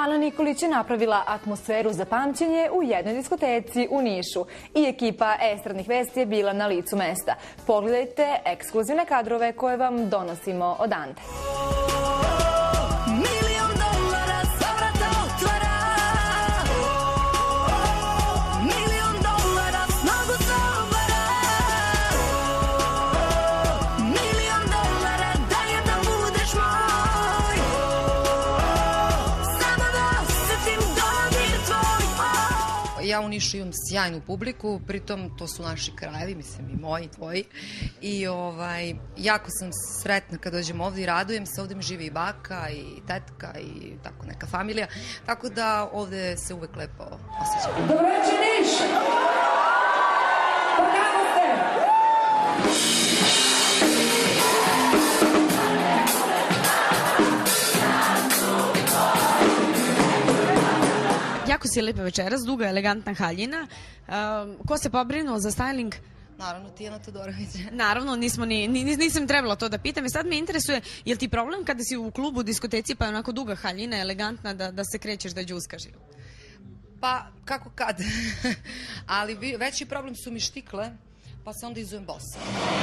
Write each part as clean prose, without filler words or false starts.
Ana Nikolić je napravila atmosferu za pamćenje u jednoj diskoteci u Nišu i ekipa Estradnih vesti je bila na licu mesta. Pogledajte ekskluzivne kadrove koje vam donosimo odande. Ja u Nišu imam sjajnu publiku, pritom to su naši krajevi, mislim i moji, i tvoji. I jako sam sretna kad dođem ovde i radujem se, ovde mi živi i baka i tetka i tako neka familija, tako da ovde se uvek lepo osjećam. Dobro večer Niš! Pa kako ste? Jako si je lepa večeras, duga, elegantna haljina. Ko se pobrinuo za styling? Naravno, Tijana Todorović. Naravno, nisam trebala to da pitam. I sad me interesuje, je li ti problem kada si u klubu, diskoteci, pa je onako duga haljina, elegantna, da se krećeš, da đuskaš? Pa, kako kad. Ali veći problem su mi štikle, pa se onda izujem bosa.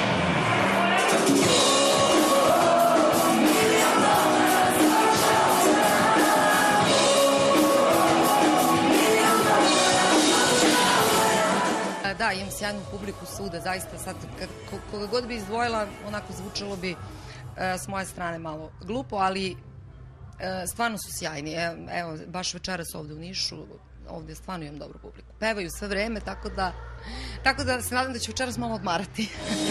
Da, imam sjajnu publiku svuda, zaista sad, koga god bi izdvojila, onako zvučalo bi s moje strane malo glupo, ali stvarno su sjajni. Evo, baš večeras ovde u Nišu, ovde stvarno imam dobru publiku. Pevaju sve vreme, tako da se nadam da ću večeras malo odmarati.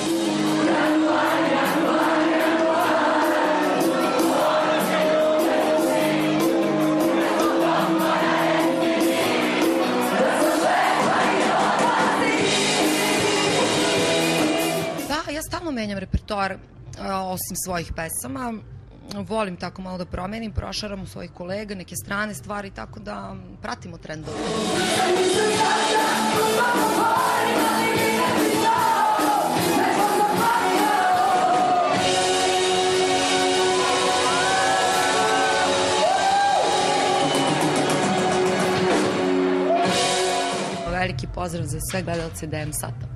Ja stalno menjam repertoar osim svojih pesama. Volim tako malo da promenim, prošaram u svojih kolega, neke strane stvari, tako da pratimo trendove. Veliki pozdrav za sve gledalce DM Sata.